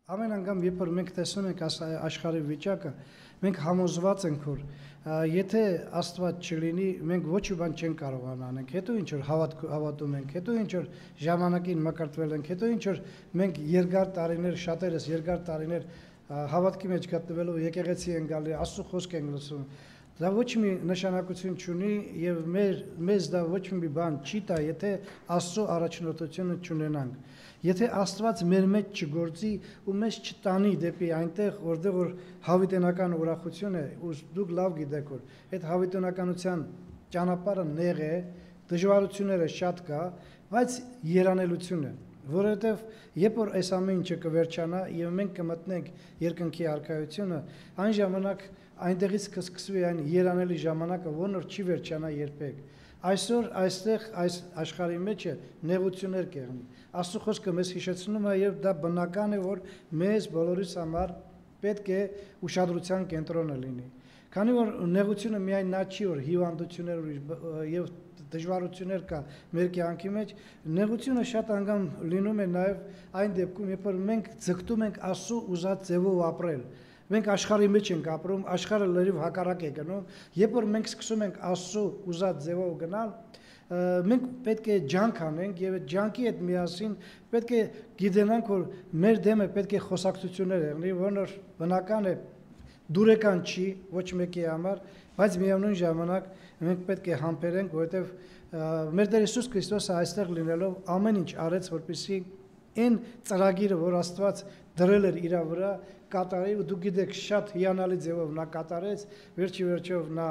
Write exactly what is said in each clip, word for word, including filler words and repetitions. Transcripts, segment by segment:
Ամեն անգամ երբ որ մենք տեսնում ենք աշխարհի վիճակը, մենք համոզված ենք, որ եթե Աստված չլինի, մենք ոչ մի բան չենք կարողանա անենք։ Հետո ինչ որ հավատում ենք, հետո ինչ որ ժամանակին մկրտվել ենք, հետո ինչ որ մենք երկար տարիներ, շատերս երկար տարիներ հավատքի մեջ գտնվելով եկեղեցի են գալի, Աստծո խոսք են լսում։ Դա ոչ մի նշանակություն չունի եւ մեր մեզ դա ոչ մի բան չի տա, եթե Աստծո առաջնորդությունը չունենանք։ Եթե Աստված մեր մեջ չգործի ու մեզ չտանի դեպի այնտեղ, որտեղ որ հավիտենական ուրախություն է, ու դուք լավ գիտեք, որ այդ հավիտենականության ճանապարհը նեղ է, դժվարությունները շատ կա, բայց երանելություն է, որովհետև երբ որ այս ամեն ինչը կվերջանա եւ մենք կմտնենք երկնքի արքայությունը, այն ժամանակ այնտեղից կսկսվի այն երանելի ժամանակը, որն որ չի վերջանա երբեք։ Այսօր այստեղ այս աշխարհի մեջ է նեղություններ կեղնի։ Աստծո խոսքը մեզ հիշեցնում է եւ դա բնական է, որ մեզ բոլորիս համար պետք է ուշադրության կենտրոնը լինի։ Քանի որ նեղությունը միայն նա չի, որ հիվանդություններ եւ դժվարություններ կա մեր կյանքի մեջ, նեղությունը շատ անգամ լինում է նաեւ այն դեպքում, երբ որ մենք ձգտում ենք Աստծո ուզած ձևով ապրել։ Մենք աշխարհի մեջ ենք ապրում, աշխարհը լրիվ հակառակ է գնում, երբ որ մենք սկսում ենք Աստծո ուզած ձևով գնալ, մենք պետք է ջանք անենք եւ այդ ջանքի հետ միասին պետք է գիտենանք, որ մեր դեմը պետք է խոսակցություններ եղնի, որն որ բնական է, դուրեկան չի ոչ մեկի համար, բայց միևնույն ժամանակ մենք պետք է համբերենք, որովհետեւ մեր Տեր Հիսուս Քրիստոսը այստեղ լինելով ամեն ինչ արեց, որպեսզի այն ծրագիրը, որ Աստված դրել էր իր վրա, կատարի, ու դուք գիտեք շատ հիանալի ձևով նա կատարեց, վերջի վերջով նա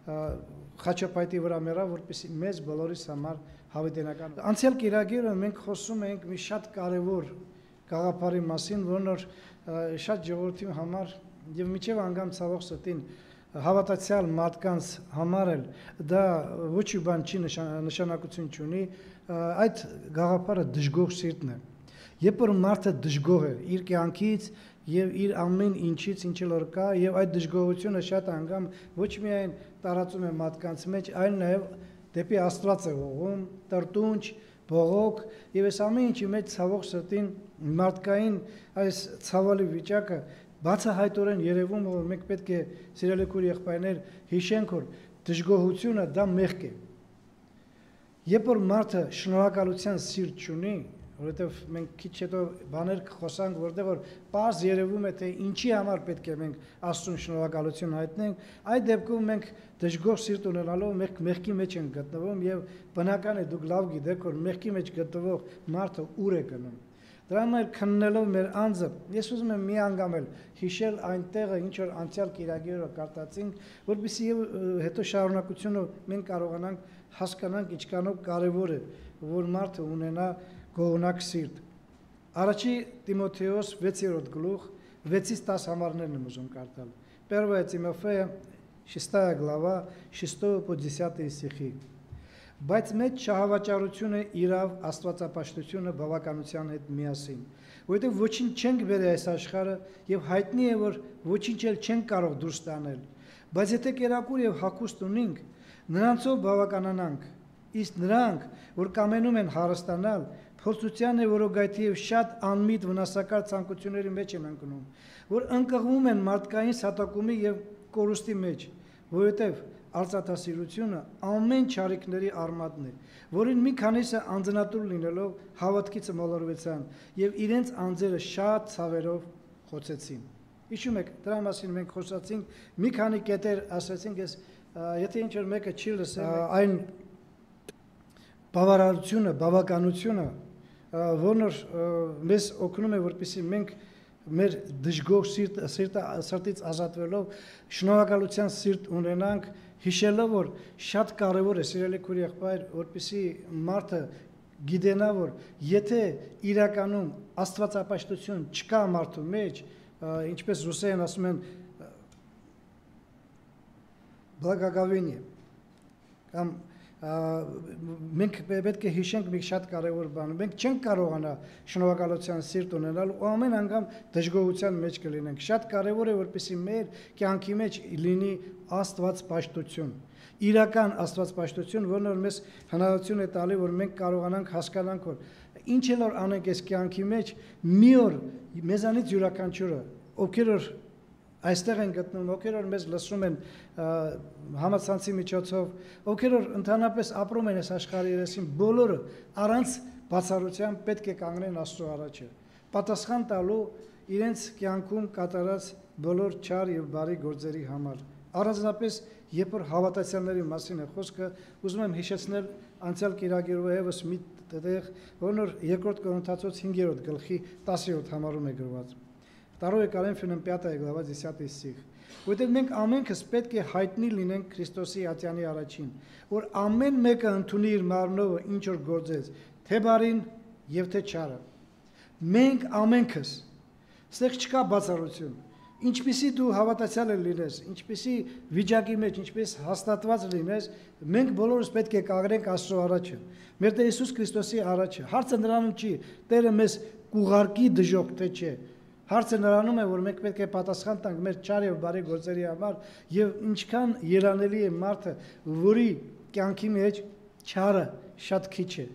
խաչապայտի վրա մեռավ, որպեսզի մեզ բոլորիս համար հավիտենական։ Անցյալ կիրակերը մենք խոսում ենք մի շատ կարևոր գաղափարի մասին, որն որ շատ ժողովրդի համար եւ միջև անգամ ցավոք սրտին հավատացյալ մարդկանց համար էլ դա ոչ մի բան չի նշանակություն չունի, այդ գաղափարը դժգոհ սիրտն է։ Երբ որ մարդը դժգոհ է իր կյանքից եւ իր ամեն ինչից, ինչ որ կա, եւ այդ դժգոհությունը շատ անգամ ոչ միայն տարածում է մարդկանց մեջ, այլ նաեւ դեպի Աստված է ուղղում, տրտունջ, բողոք, եւ այս ամեն ինչի մեջ ցավոք սրտին մարդկային այս ցավալի վիճակը բացահայտորեն երևում, որ մենք պետք է սիրելի քույր եղբայրներ հիշենք, որ դժգոհությունը դա մեղք է։ Երբ որ մարդը շնորհակալության սիրտ չունի, որովհետև մենք քիչ հետո բաներ կխոսանք, որտեղ որ պարզ երևում է, թե ինչի համար պետք է մենք Աստծուն շնորհակալություն հայտնենք, այդ դեպքում մենք դժգոհ սիրտ ունենալով մենք մեղքի մեջ ենք գտնվում եւ բնական է դուք լավ գիտեք, որ մեղքի մեջ գտնվող մարդը ուր է գնում։ Դրա համար քննելով մեր անձը, ես ուզում եմ մի անգամ էլ հիշել այն տեղը, ինչ որ անցյալ կիրակերով կարտացինք, որպեսզի հետո շարունակությունով մենք կարողանանք հասկանանք ինչքանով կարևոր է, որ մարդը ունենա գոհունակ սիրտ։ Առաջի Տիմոթեոս վեցերորդ գլուխ վեցից տասը համարներն եմ ուզում կարդալ։ Первое Тимофея, шестая глава, шестого по десятый стихи։ Բայց մեծ շահավաճառությունը իրավ աստվածապաշտությունը բավականության հետ միասին, որովհետև ոչինչ չենք բերել այս աշխարհը եւ հայտնի է, որ ոչինչ էլ չենք կարող դուրս տանել, բայց եթե կերակուր եւ հագուստ ունենք, նրանցով բավականանանք, իսկ նրանք, որ կամենում են հարստանալ, փորձության է որոգայթի եւ շատ անմիտ վնասակար ցանկությունների մեջ են ընկնում, որ ընկղվում են մարդկային սատակումի եւ կորուստի մեջ, որովհետև արծաթասիրությունը ամեն չարիքների արմատն է, որին մի քանիսը անձնատուր լինելով հավատքից մոլորվեցան եւ իրենց անձերը շատ ցավերով խոցեցին։ Հիշում եք, դրա մասին մենք խոսացինք, մի քանի կետեր ասացինք, ես եթե ինչ որ մեկը չի լսել, այն բավարարությունը, բավականությունը, որն մեզ օգնում է, որպեսզի մենք մեր դժգոհ սիրտից ազատվելով շնորհակալության սիրտ ունենանք, հիշելով, որ շատ կարևոր է, սիրելի քույր եղբայր, որպեսզի մարդը գիտենա, որ եթե իրականում աստվածապաշտություն չկա մարդու մեջ, ինչպես ռուսերեն ասում են благоговение, կամ մենք պետք է հիշենք մի շատ կարևոր բան, մենք չենք կարողանա շնորհակալության սիրտ ունենալ ու ամեն անգամ դժգոհության մեջ կլինենք։ Շատ կարևոր է, որպեսզի մեր կյանքի մեջ լինի աստվածպաշտություն, իրական աստվածպաշտություն, որն որ մեզ հնարավորություն է տալի, որ մենք կարողանանք հասկանանք, որ ինչ էլ որ անենք այս կյանքի մեջ, մի օր մեզանից յուրաքանչյուրը, ովքեր որ այստեղ են գտնում, ովքեր որ մեզ լսում են համացանցի միջոցով, ովքեր որ ընդհանրապես ապրում են այս աշխարհի երեսին, բոլորը առանց բացառության պետք է կանգնեն Աստծո առաջը, պատասխան տալու իրենց կյանքում կատարած բոլոր չար եւ բարի գործերի համար։ Առանձնապես երբ որ հավատացյալների մասին է խոսքը, ուզում եմ հիշեցնել անցյալ կիրակերով եւս մի տեղ, որն երկրորդ Կորինթացոց հինգերորդ գլխի տասներորդ համարում է գրված։ Второе Коринфянам пятая глава десятый стих։ Որտեղ մենք ամենքս պետք է հայտնի լինենք Քրիստոսի ատյանի առաջին, որ ամեն մեկը ընդունի իր մարմնով ինչ որ գործեց, թե բարին եւ թե չարը։ Մենք ամենքս, ստեղ չկա բացառություն։ Ինչպիսի դու հավատացյալ լինես, ինչպիսի վիճակի մեջ, ինչպես հաստատված լինես, մենք բոլորս պետք է կանգնենք Աստծո առաջը, մեր Տեր Հիսուս Քրիստոսի առաջը։ Հարցը նրանում չի, Տերը մեզ կուղարկի դժոխք թե չէ։ Հարցը նրանում է, որ մենք պետք է պատասխան տանք մեր չար եւ բարի գործերի համար եւ ինչքան երանելի է մարդը, որի կյանքի մեջ չարը շատ քիչ է։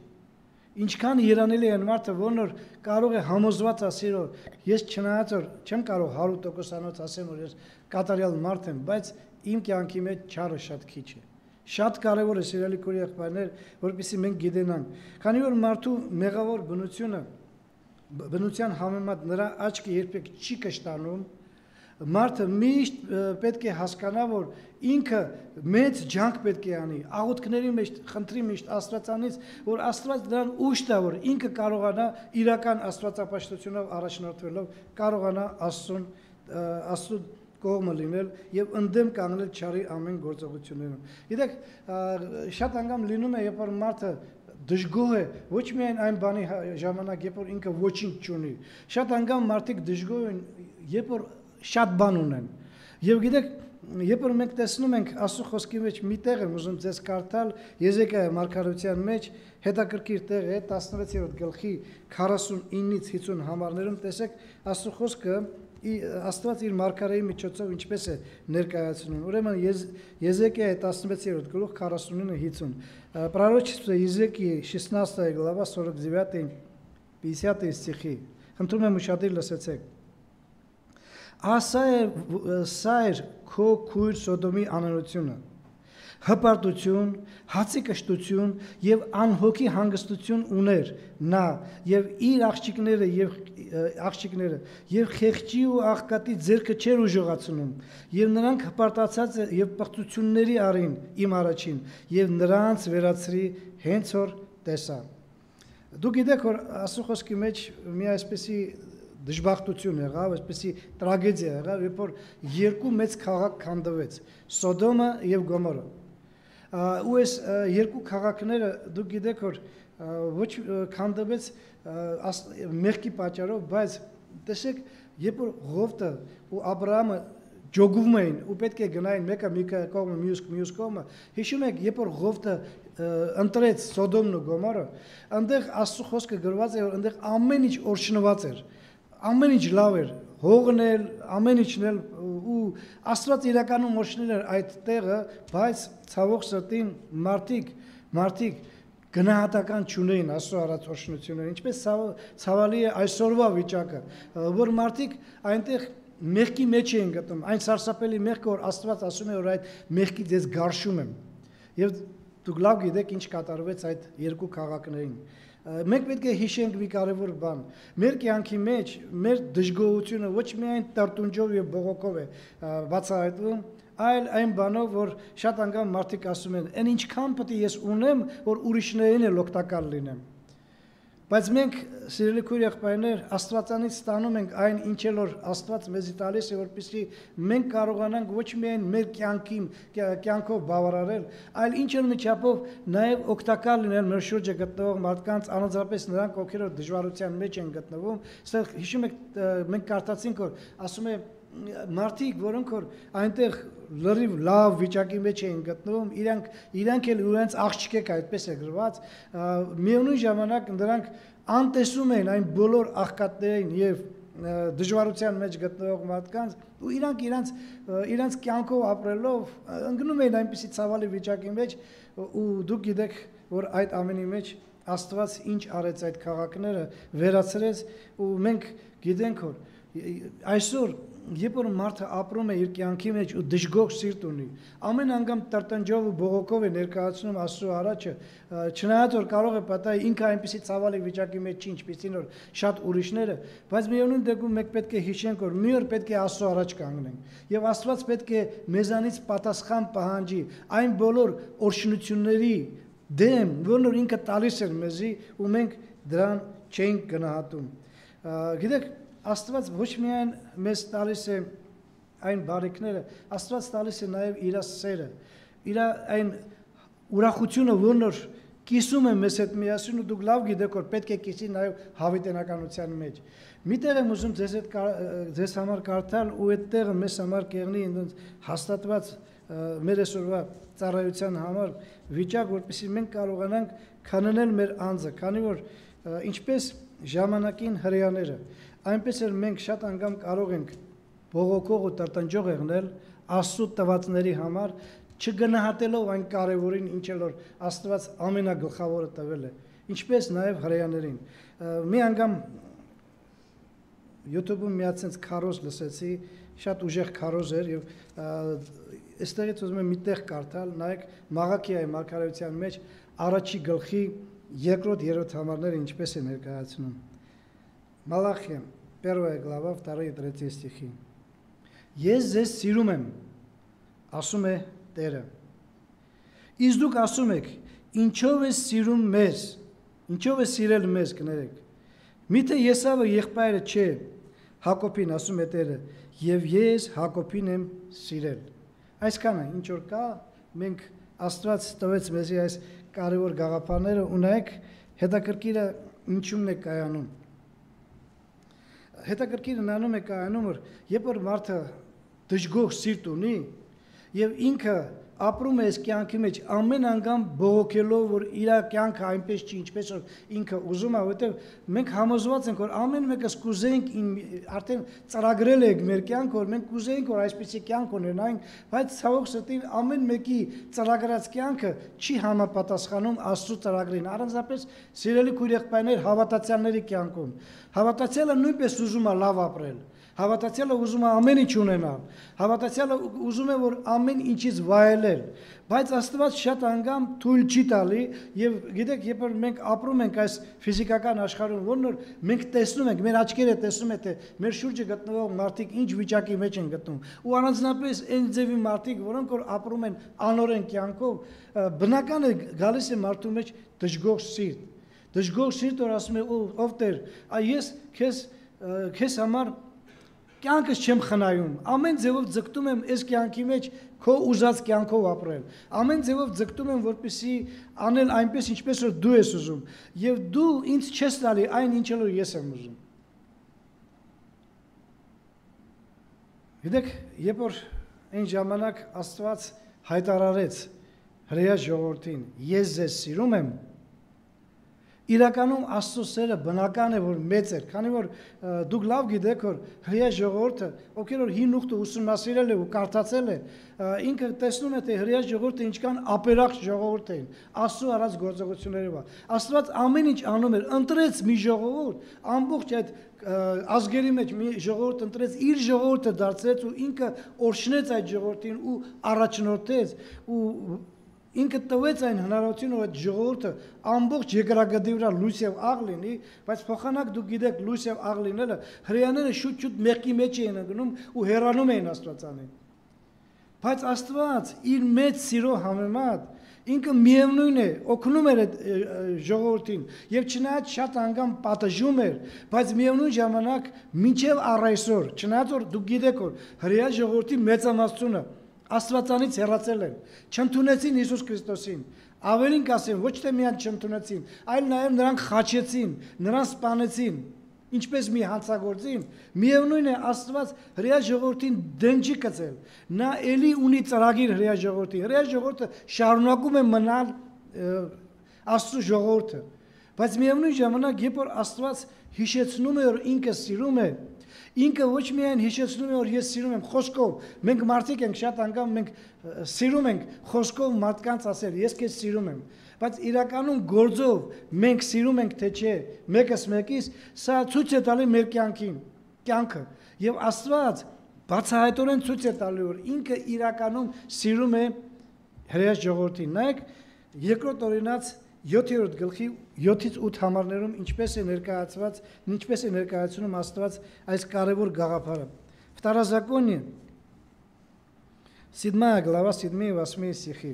Ինչքան երանելի է մարդը, որն որ կարող է համոզված ասել, որ ես չնայած որ չեմ կարող հարյուր տոկոսանոց ասեմ, որ ես կատարյալ մարդ եմ, բայց իմ կյանքի մեջ չարը շատ քիչ է։ Շատ կարևոր է սիրելի քույր եղբայրներ, որպեսզի մենք գիտենանք, քանի որ մարդու մեղավոր բնությունը բնության համեմատ նրա աչքը երբեք չի կշտանում, մարդը միշտ պետք է հասկանա, որ ինքը մեծ ջանք պետք է անի, աղոթքների մեջ խնդրի միշտ Աստվածանից, որ Աստված նրան ուժ տա, որ ինքը կարողանա իրական աստվածապաշտությունով առաջնորդվելով կարողանա Աստծուն Աստծո կողմը լինել եւ ընդդեմ կանգնել չարի ամեն գործողություններում։ Գիտեք, շատ անգամ լինում է, երբ որ մարդը դժգոհ է, ոչ միայն այն բանի ժամանակ, երբ որ ինքը ոչինչ չունի։ Շատ անգամ մարդիկ դժգոհ են, երբ որ շատ բան ունեն։ Եվ գիտեք, երբ որ մենք տեսնում ենք Աստծո խոսքի մեջ մի տեղ եմ ուզում ձեզ կարդալ, Եզեկիա մարգարեության մեջ հետաքրքիր տեղ է տասնվեցերորդ գլխի քառասունինից հինգ համարներում տեսեք Աստծո խոսքը Աստված իր մարգարեի միջոցով ինչպես է ներկայացնում։ Ուրեմն Եզեկիա տասնվեցերորդ գլուխ քառասունինը հինգ Пророчество Езекии шестнадцатая глава сорок девятый пятидесятый стихи։ Խնդրում եմ ուշադիր լսեցեք։ Ասա է սա էր քո քույր Սոդոմի անանությունը, հպարտություն, հացի կշտություն եւ անհոգի հանգստություն ուներ նա եւ իր աղջիկները եւ աղջիկները եւ խեղճի ու աղքատի ձեռքը չեր ուժողացնում եւ նրանք հպարտացած եւ պղծությունների արին իմ առաջին եւ նրանց վերացրի հենց որ տեսա։ Դուք գիտեք որ Աստծո խոսքի մեջ մի այսպեսի դժբախտություն եղավ, այսպեսի տրագեդիա եղավ, երբ որ երկու մեծ քաղաք քանդվեց՝ Սոդոմը եւ Գոմորը։ Ու այս երկու քաղաքները դուք գիտեք որ ոչ քանդվեց մեղքի պատճառով, բայց տեսեք, երբ որ Ղովտը ու Աբրահամը ջոգում էին ու պետք է գնային մեկը մի կողմը, մյուս մյուս կողմը, հիշում եք, երբ որ Ղովտը ընտրեց Սոդոմն ու Գոմորը, այնտեղ Աստծո խոսքը գրված է, որ այնտեղ ամեն ինչ օրհնված էր, ամեն ինչ լավ էր, հողն էլ, ամեն ինչն էլ ու Աստված իրականում օրհնել էր այդ տեղը, բայց ցավոք սրտին մարդիկ, մարդիկ գնահատական չունեին Աստծո արած օրհնությունները, ինչպես ցավալի է այսօրվա վիճակը, որ մարդիկ այնտեղ մեղքի մեջ էին գտնում, այն սարսափելի մեղքը, որ Աստված ասում է, որ այդ մեղքից ես գարշում եմ։ Եվ դուք լավ գիտեք ինչ կատարվեց այդ երկու քաղաքներին։ Մենք պետք է հիշենք մի կարևոր բան։ Մեր կյանքի մեջ մեր դժգոհությունը ոչ միայն տրտունջով եւ բողոքով է բացահայտվում, այլ այն բանով, որ շատ անգամ մարդիկ ասում են, «Այն ինչքան պետք է ես ունեմ, որ ուրիշներին էլ օգտակար լինեմ»։ Բայց մենք, սիրելի քույր եղբայրներ, Աստվածանից ստանում ենք այն, ինչ էլ որ Աստված մեզի տալիս է, որպեսզի մենք կարողանանք ոչ միայն մեր կյանքին, կյանքով բավարարել, այլ ինչ որ միջապով նաև օգտակար լինել մեր շուրջը գտնվող մարդկանց, անձնապես նրանք, ովքեր որ դժվարության մեջ են գտնվում։ Այստեղ հիշում եք, մենք կարդացինք, որ ասում է մարդիկ, որոնք որ այնտեղ լրիվ լավ վիճակի մեջ էին գտնվում, իրանք իրանք էլ իրենց աղջիկեք այդպես է գրված, միևնույն ժամանակ նրանք անտեսում էին այն բոլոր աղքատներին եւ դժվարության մեջ գտնվող մարդկանց ու իրանք իրանք իրանք կյանքով ապրելով ընկնում էին այնպիսի ցավալի վիճակի մեջ ու դուք գիտեք, որ այդ ամենի մեջ Աստված ինչ արեց այդ քաղաքները, վերացրեց ու մենք գիտենք որ այսօր երբ որ մարդը ապրում է իր կյանքի մեջ ու դժգոհ սիրտ ունի, ամեն անգամ տրտնջով ու բողոքով է ներկայացնում Աստծո առաջը, չնայած որ կարող է պատահի ինքը այնպեսի ցավալի վիճակի մեջ չի, ինչպեսին որ շատ ուրիշները, բայց միևնույն դեպքում մենք պետք է հիշենք, որ մի օր պետք է Աստծո առաջ կանգնենք, եւ Աստված պետք է մեզանից պատասխան պահանջի այն բոլոր օրհնությունների դեմ, որոնք ինքը տալիս էր մեզի ու մենք դրան չենք գնահատում։ Գիտեք, Աստված ոչ միայն մեզ տալիս է այն բարիքները, Աստված տալիս է նաև իր սերը, իր այն ուրախությունը, որն կիսում է մեզ հետ միասին ու դուք լավ գիտեք, որ պետք է կիսի նաև հավիտենականության մեջ։ Միտեղ եմ ուզում ձեզ հետ ձեզ համար կարդալ ու այդ տեղը մեզ համար կեղնի հաստատված մեր այսօրվա ծառայության համար վիճակ, որպեսզի մենք կարողանանք քննել մեր անձը, քանի որ ինչպես ժամանակին հրեաները, այնպես էլ մենք շատ անգամ կարող ենք բողոքող ու տրտնջող եղնել Աստծո տվածների համար, չգնահատելով այն կարևորին, ինչ որ Աստված ամենագլխավորը տվել է, ինչպես նաև հրեաներին։ Մի անգամ YouTube-ում մի հատ քարոզ լսեցի, շատ ուժեղ քարոզ էր եւ այստեղից ուզում եմ մի տեղ կարդալ, նայեք Մաղաքիայի մարգարեության մեջ առաջի գլխի երկրորդ երրորդ համարները ինչպես է ներկայացնում։ Մալախիա, первая глава, второй и третий стихи. Ես ձեզ սիրում եմ, ասում է Տերը։ Իսկ դուք ասում եք, ինչով է սիրում մեզ, ինչով է սիրել մեզ, կներեք։ Միթե Եսավը եղբայրը չէ, Հակոբին ասում է Տերը, եւ ես Հակոբին եմ սիրել։ Այսքանը, ինչ որ կա, մենք Աստված տվեց մեզի այս կարևոր գաղափարները ու նայեք հետաքրքիրը ինչումն է կայանում։ Հետաքրքիրը նայում է կայանում, որ երբ որ մարդը դժգոհ սիրտ ունի եւ ինքը ապրում է այս կյանքի մեջ ամեն անգամ բողոքելով, որ իր կյանքը այնպես չի, ինչպես որ ինքը ուզում է, որովհետեւ մենք համոզված ենք, որ ամեն մեկս կուզենք արդեն ծրագրել ենք մեր կյանքը, որ մենք կուզենք, որ այսպեսի կյանք ունենանք, բայց ցավոք սրտի ամեն մեկի ծրագրած կյանքը չի համապատասխանում Աստծո ծրագրին, առանձնապես սիրելի քույր եղբայրներ հավատացյալների կյանքում։ Հավատացյալը նույնպես ուզում է լավ ապրել։ Հավատացյալը ուզում է ամեն ինչ ունենալ, հավատացյալը ուզում է, որ ամեն ինչից վայելել, բայց Աստված շատ անգամ թույլ չի տալի եւ գիտեք, երբ որ մենք ապրում ենք այս ֆիզիկական աշխարհում, որն որ մենք տեսնում ենք, մեր աչքերը տեսնում են, թե մեր շուրջը գտնվող մարդիկ ինչ վիճակի մեջ են գտնում, ու առանձնապես այն ձևի մարդիկ, որոնք որ ապրում են անօրեն կյանքով, բնական է գալիս է մարդու մեջ դժգոհ սիրտ, դժգոհ սիրտ, որ ասում է, ով Տեր, ես քեզ քեզ համար կյանքս չեմ խնայում, ամեն ձևով ձգտում եմ այս կյանքի մեջ քո ուզած կյանքով ապրել, ամեն ձևով ձգտում եմ, որպեսզի անել այնպես, ինչպես որ դու ես ուզում, եւ դու ինձ չես տալի այն, ինչ որ ես եմ ուզում։ Գիտեք, երբ որ այն ժամանակ Աստված հայտարարեց հրեա ժողովրդին, ես ձեզ սիրում եմ, իրականում Աստծո սերը բնական է, որ մեծ էր, քանի որ դուք լավ գիտեք, որ հրեա ժողովուրդը, ովքեր որ հին ուխտը ուսումնասիրել է ու կարդացել է, ինքը տեսնում է, թե հրեա ժողովուրդը ինչքան ապերախտ ժողովուրդ էին, Աստծո արած գործողություններով։ Աստված ամեն ինչ անում էր, ընտրեց մի ժողովուրդ, ամբողջ այդ ազգերի մեջ մի ժողովուրդ ընտրեց, իր ժողովուրդը դարձրեց ու ինքը օրհնեց այդ ժողովրդին ու առաջնորդեց ու ինքը տվեց այն հնարավորությունը, որ այդ ժողովուրդը ամբողջ երկրագնդի վրա լույս եւ աղ լինի, բայց փոխանակ դուք գիտեք լույս եւ աղ լինելը հրեաները շուտ-շուտ մեղքի մեջ էին ընկնում ու հեռանում էին Աստվածանին։ Բայց Աստված իր մեծ սիրո համեմատ ինքը միևնույն է, օգնում էր այդ ժողովրդին եւ չնայած շատ անգամ պատժում էր, բայց միևնույն ժամանակ մինչեւ առ այսօր, չնայած որ դուք գիտեք որ հրեա ժողովրդի մեծամասնությունը Աստվածանից հեռացել են, չընդունեցին Հիսուս Քրիստոսին, ավելին կասեմ, ոչ թե միայն չընդունեցին, այլ նաև նրանք խաչեցին, նրան սպանեցին, ինչպես մի հանցագործին, միևնույն է Աստված հրեա ժողովրդին դեն չի կծել, նա էլի ունի ծրագիր հրեա ժողովրդի, հրեա ժողովուրդը շարունակում է մնալ Աստծո ժողովուրդը, բայց միևնույն ժամանակ, երբ որ Աստված հիշեցնում է, որ ինքը սիրում է, Ինքը ոչ միայն հիշեցնում է, որ ես սիրում եմ խոսքով, մենք մարդիկ ենք շատ անգամ մենք սիրում ենք խոսքով մարդկանց ասել, ես քեզ սիրում եմ, բայց իրականում գործով մենք սիրում ենք թե չէ, մեկս մեկից, սա ցույց է տալի մեր կյանքին, կյանքը, եւ Աստված բացահայտորեն ցույց է տալի, որ ինքը իրականում սիրում է հրեշ ժողովրդին։ Նայեք երկրորդ օրինաց յոթերորդ գլխի յոթից ութ համարներում ինչպես է ներկայացված, ինչպես է ներկայացնում Աստված այս կարևոր գաղափարը։ Второзаконие, седьмая глава, седьмой и восьмой стихи.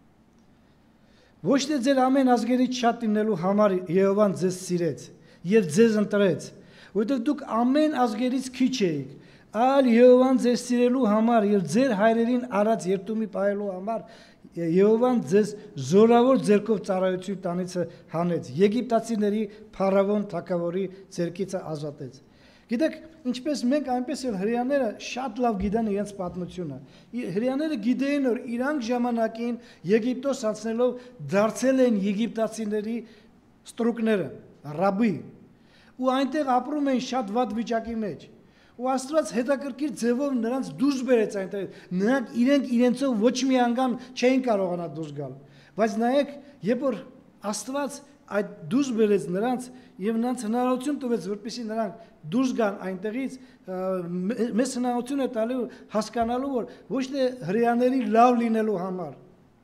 Ոչ թե ձեր ամեն ազգերից շատ լինելու համար Եհովան ձեզ սիրեց եւ ձեզ ընտրեց, որովհետեւ դուք ամեն ազգերից քիչ էիք, այլ Եհովան ձեզ սիրելու համար եւ ձեր հայրերին արած երդումի պահելու համար Եհովան ձեզ զորավոր ձեռքով ծառայություն տանիցը հանեց, Եգիպտացիների փարավոն թագավորի ձեռքից ազատեց։ Գիտեք, ինչպես մենք այնպես էլ հрьяաները շատ լավ գիտեն իրենց պատմությունը։ Հрьяաները գիտեին, որ իրանք ժամանակին Եգիպտոս անցնելով դարձել են եգիպտացիների ստրուկները, ռաբի, ու այնտեղ ապրում են շատ վատ վիճակի մեջ։ Ու Աստված հետաքրքիր ձևով նրանց դուրս բերեց այնտեղ։ Նրանք իրենք իրենցով ոչ մի անգամ չէին կարողանա դուրս գալ։ Բայց նայեք, երբ որ Աստված այդ դուրս բերեց նրանց եւ նրանց հնարավորություն տվեց, որպեսզի նրանք դուրս գան այնտեղից, մեզ հնարավորություն է տալու հասկանալու, որ ոչ թե հрьяաների լավ լինելու համար,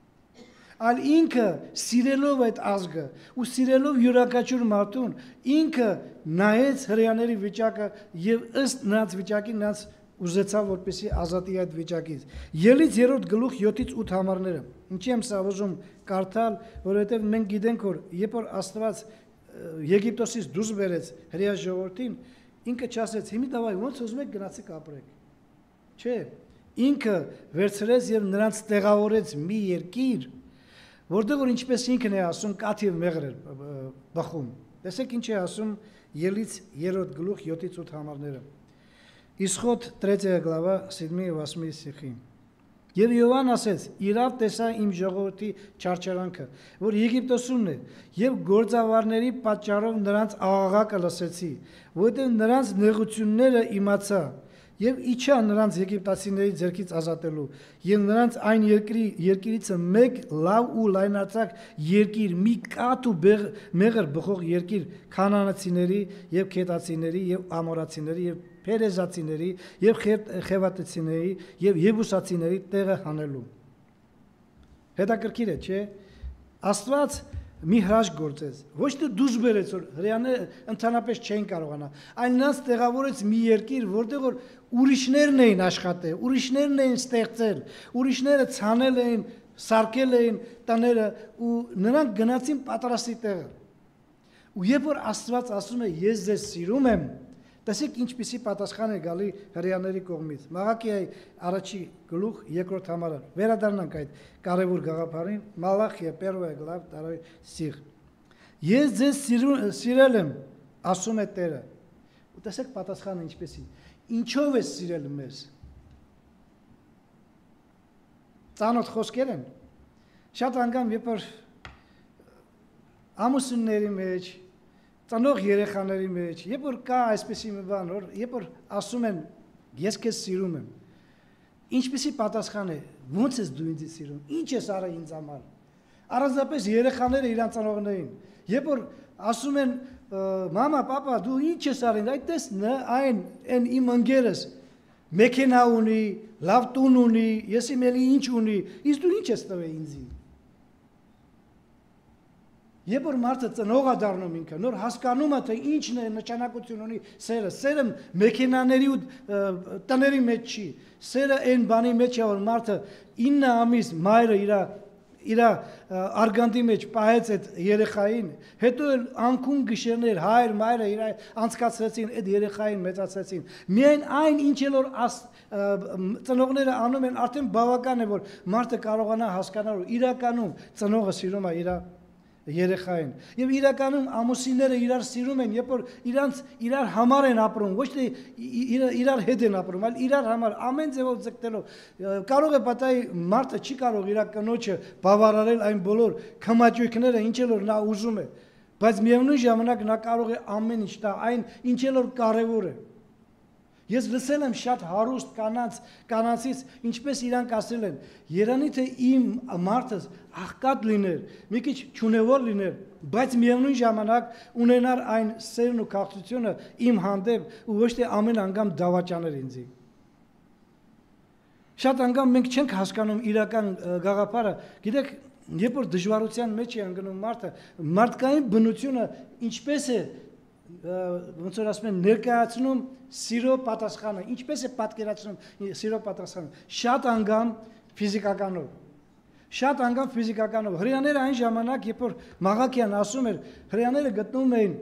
այլ ինքը սիրելով այդ ազգը ու սիրելով յուրաքանչյուր մարդուն, ինքը նայեց հрьяաների վիճակը եւ ըստ նրանց վիճակի նրանց ուզեցավ, որպեսզի ազատի այդ վիճակից։ Ելից երրորդ գլուխ յոթից ութ համարները։ Ինչի եմ սա ուզում կարդալ, որովհետեւ մենք գիտենք, որ երբ որ Աստված Եգիպտոսից դուրս բերեց հрья ժողովրդին, ինքը չասեց՝ «Հիմի դավայ, ոնց ուզում եք գնացեք ապրեք»։ Չէ, ինքը վերցրեց եւ նրանց տեղավորեց մի երկիր, որտեղ որ ինչպես ինքն է ասում, կաթ եւ մեղր էր բխում։ Տեսեք ինչ է ասում Ելից երրորդ գլուխ յոթից ութ համարները։ Исход третья глава, седьмой и восьмой стихи. Եվ Եհովան ասեց. «Իրավ տեսա իմ ժողովրդի չարչարանքը, որ Եգիպտոսումն է, եւ գործավարների պատճառով նրանց աղաղակը լսեցի, որովհետեւ նրանց նեղությունները իմացա, եւ իջա նրանց եգիպտացիների ձեռքից ազատելու, եւ նրանց այն երկրի երկիրիցը մեկ լավ ու լայնացակ երկիր, մի կաթ ու մեղր բխող երկիր քանանացիների եւ քետացիների եւ ամորացիների եւ Փերեզացիների եւ Խևատեցիների եւ Եբուսացիների տեղը հանելու»։ Հետաքրքիր է, չէ՞։ Աստված մի հրաշք գործեց, ոչ թե դուրս բերեց, որ հрьяաները ընդհանրապես չէին կարողանա, այլ նրանց տեղավորեց մի երկիր, որտեղ որ ուրիշներն էին աշխատել, ուրիշներն էին ստեղծել, ուրիշները ցանել էին, սարքել էին տները ու նրանք գնացին պատրաստի տեղը։ Ու երբ որ Աստված ասում է ես ձեզ սիրում եմ, տեսեք ինչպիսի պատասխան է գալի հрьяաների կողմից։ Մաղաքիայի առաջի գլուխ երկրորդ համարը։ Վերադառնանք այդ կարևոր գաղափարին, Մալախիա первая глава второй стих։ Ես ձեզ սիրել եմ, ասում է Տերը։ Ու տեսեք պատասխանը ինչպեսի։ Ինչով է սիրել մեզ։ Ծանոթ խոսքեր են։ Շատ անգամ երբ որ ամուսինների մեջ ծանոթ երեխաների մեջ, երբ որ կա այսպեսի մի բան, որ երբ որ ասում են ես քեզ սիրում եմ, ինչպեսի պատասխան է, ո՞նց ես դու ինձ սիրում, ինչ ես արել ինձ համար։ Առանձնապես երեխաները իրանց ծանոթներին, երբ որ ասում են մամա, պապա, դու ինչ ես արել, այդ տես այն այն իմ ընկերս մեքենա ունի, լավ տուն ունի, ես իմ էլի ինչ ունի, իսկ դու ինչ ես տվել ինձ։ Երբ որ մարդը ծնող է դառնում ինքը, նոր հասկանում է, թե ինչն է նշանակություն ունի սերը, սերը մեքենաների ու տների մեջ չի, սերը այն բանի մեջ է, որ մարդը ինը ամիս մայրը իր իր արգանդի մեջ պահեց այդ երեխային, հետո էլ անկուն գիշերներ հայր մայրը իր անցկացրեցին այդ երեխային մեծացրեցին։ Միայն այն ինչ որ ծնողները անում են, արդեն բավական է, որ մարդը կարողանա հասկանալ, որ իրականում ծնողը սիրում է իր երեխային։ Եվ իրականում ամուսինները իրար սիրում են, երբ որ իրանց իրար համար են ապրում, ոչ թե իրար հետ են ապրում, այլ իրար համար ամեն ձևով ձգտելով։ Կարող է պատահի մարդը չի կարող իր կնոջը բավարարել այն բոլոր քմաճույքները, ինչ որ նա ուզում է, բայց միևնույն ժամանակ նա կարող է ամեն ինչ տա, այն ինչ որ կարևոր է։ Ես լսել եմ շատ հարուստ կանանց, կանանցից, ինչպես իրանք ասել են, երանի թե իմ մարդս աղքատ լիներ, մի քիչ չունևոր լիներ, բայց միևնույն ժամանակ ունենար այն սերն ու քաղցությունը իմ հանդեպ ու ոչ թե ամեն անգամ դավաճաներ ինձի։ Շատ անգամ մենք չենք հասկանում իրական գաղափարը, գիտեք, երբ որ դժվարության մեջ է ընկնում մարդը, մարդկային բնությունը ինչպես է ոնց որ ասում են ներկայացնում սիրո պատասխանը, ինչպես է պատկերացնում սիրո պատասխանը, շատ անգամ ֆիզիկականով, շատ անգամ ֆիզիկականով, հրեաները այն ժամանակ, երբ որ Մաղաքիան ասում էր, հրեաները գտնվում էին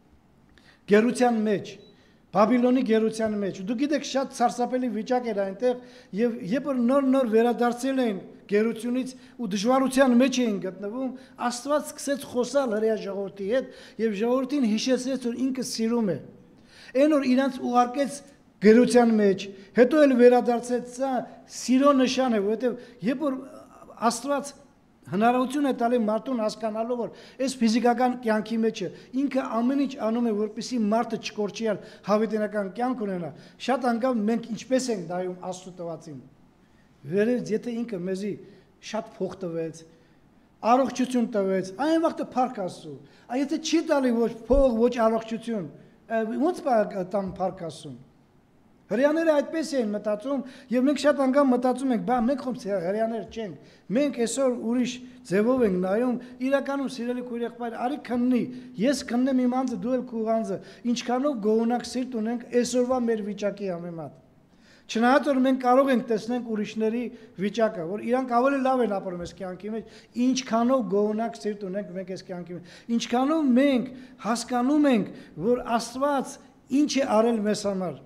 գերության մեջ, Բաբիլոնի գերության մեջ, դու գիտեք շատ սարսափելի վիճակ էր այնտեղ եւ երբ որ նոր-նոր վերադարձել էին գերությունից ու դժվարության մեջ էին գտնվում, Աստված սկսեց խոսալ հրեա ժողովրդի հետ եւ ժողովրդին հիշեցրեց, որ ինքը սիրում է։ Այն որ իրանց ուղարկեց գերության մեջ, հետո էլ վերադարձեց, սա սիրո նշան է, որովհետեւ երբ որ Աստված հնարավորություն է տալի մարդուն հասկանալու, որ այս ֆիզիկական կյանքի մեջ է, ինքը ամեն ինչ անում է, որպեսզի մարդը չկորչի, հավիտենական կյանք ունենա։ Շատ անգամ մենք ինչպես ենք նայում Աստծո տվածին։ Վերևից եթե ինքը մեզի շատ փող տվեց, առողջություն տվեց, այն վաղտը փառք Աստծո։ Այ եթե չի տալի ոչ փող, ոչ առողջություն, ո՞նց տամ փառք Աստծուն։ Հրեաները այդպես էին մտածում եւ մենք շատ անգամ մտածում ենք, բա մենք խոմ հրեաներ չենք։ Մենք այսօր ուրիշ ձևով ենք նայում, իրականում սիրելի քույր-եղբայր, արի քննի, ես քննեմ իմ անձը, դու էլ քո անձը, ինչքանով գողունակ սիրտ ունենք այսօրվա մեր վիճակի համեմատ։ Չնայած որ մենք կարող ենք տեսնենք ուրիշների վիճակը, որ իրանք ավելի լավ են ապրում այս կյանքի մեջ, ինչքանով գողունակ սիրտ ունենք մենք այս կյանքի մեջ, ինչքանով մենք հասկանում ենք, որ Աստված ինչ է արել մեզ համար։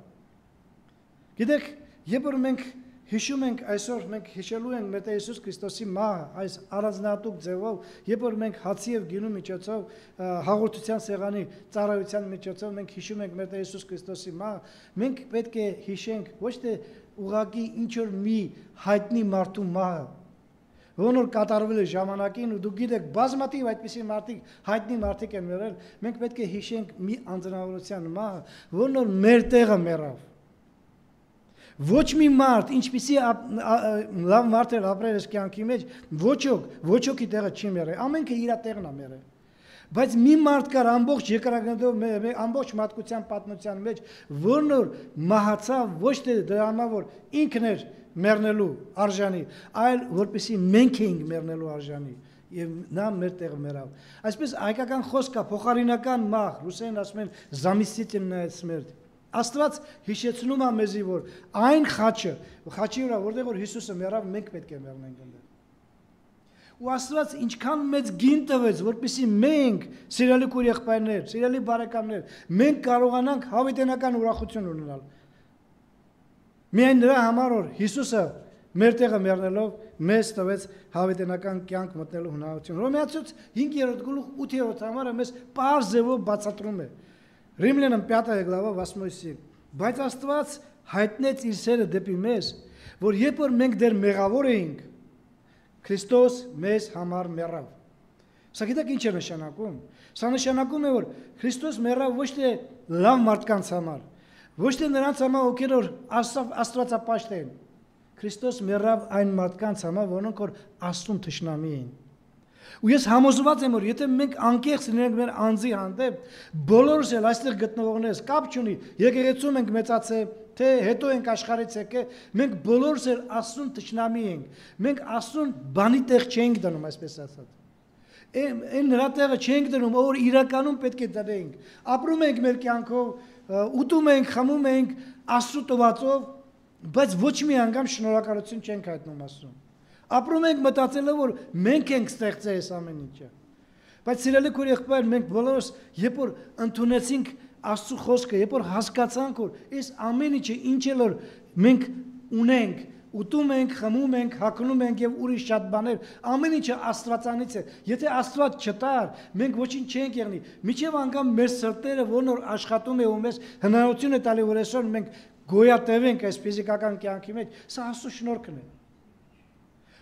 Գիտեք, երբ որ մենք հիշում ենք այսօր, մենք հիշելու ենք մեր Տեր Հիսուս Քրիստոսի մահը, այս առանձնահատուկ ձևով, երբ որ մենք հացի եւ գինու միջոցով, հաղորդության սեղանի ծառայության միջոցով մենք հիշում ենք մեր Տեր Հիսուս Քրիստոսի մահը, մենք պետք է հիշենք ոչ թե ուղղակի ինչ որ մի հայտնի մարդու մահը, որն որ կատարվել է ժամանակին ու դու գիտեք, բազմաթիվ այդպիսի մարդիկ, հայտնի մարդիկ են մեռել, մենք պետք է հիշենք մի անձնավորության մահը, որն որ մեր տեղը մեռավ։ Ոչ մի մարդ, ինչպիսի լավ մարդ էր ապրել այս կյանքի մեջ, ոչոք, ոչոքի տեղը չի մեռել, ամենքը իր տեղն է մեռել։ Բայց մի մարդ կար ամբողջ երկրագնդով, ամբողջ մարդկության պատմության մեջ, որն որ մահացավ ոչ թե դրա համար, որ ինքն էր մեռնելու արժանի, այլ որպեսզի մենք էինք մեռնելու արժանի, եւ նա մեր տեղը մեռավ։ Այսպես հայկական խոսք կա, փոխարինական մահ, ռուսերեն ասում են «заместительная смерть»։ Աստված հիշեցնում է մեզի, որ այն խաչը, խաչի վրա, որտեղ որ Հիսուսը մեռավ, մենք պետք է մեռնենք այնտեղ։ Ու Աստված ինչքան մեծ գին տվեց, որպեսզի մենք, սիրելի քույր-եղբայրներ, սիրելի բարեկամներ, մենք կարողանանք հավիտենական ուրախություն ունենալ։ Միայն նրա համար, որ Հիսուսը մեր տեղը մեռնելով մեզ տվեց հավիտենական կյանք մտնելու հնարավորություն։ Հռոմեացուց հինգերորդ գլուխ ութերորդ համարը մեզ պարզ ձևով բացատրում է։ Римлянам пятая глава восьмой стих. Բայց Աստված հայտնեց իր սերը դեպի մեզ, որ երբ որ մենք դեռ մեղավոր էինք, Քրիստոս մեզ համար մեռավ։ Սա գիտեք ինչ է նշանակում։ Սա նշանակում է, որ Քրիստոս մեռավ ոչ թե լավ մարդկանց համար, ոչ թե նրանց համար, ովքեր որ աստվածապաշտ են։ Քրիստոս մեռավ այն մարդկանց համար, որոնք որ Աստծուն թշնամի են։ Ու ես համոզված եմ, որ եթե մենք անկեղծ լինենք մեր անձի հանդեպ, բոլորս էլ այստեղ գտնվողներս կապ չունի, եկեղեցում ենք մեծացել, թե հետո ենք աշխարհից եկել, մենք բոլորս էլ Աստծուն թշնամի ենք։ Մենք Աստծուն բանի տեղ չենք դնում, այսպես ասած։ Այն նրա տեղը չենք դնում, որ իրականում պետք է դնենք։ Ապրում ենք մեր կյանքով, ուտում ենք, խմում ենք Աստծո տվածով, բայց ոչ մի անգամ շնորհակալություն չենք հայտնում Աստծուն։ Ապրում ենք մտածելով, որ մենք ենք ստեղծել այս ամեն ինչը։ Բայց սիրելի քույր-եղբայր, մենք բոլորս երբ որ ընդունեցինք Աստծո խոսքը, երբ որ հասկացանք, որ այս ամեն ինչը ինչ էլ որ մենք ունենք, ուտում ենք, խմում ենք, հագնում ենք եւ ուրիշ շատ բաներ, ամեն ինչը Աստվածանից է։ Եթե Աստված չտար, մենք ոչինչ չենք եղնի։ Միջև անգամ մեր սրտերը, որն որ աշխատում է ու մեզ հնարավորություն է տալի, որ այսօր մենք գոյատևենք այս ֆիզիկական կյանքի մեջ, սա Աստծո շնորհքն է։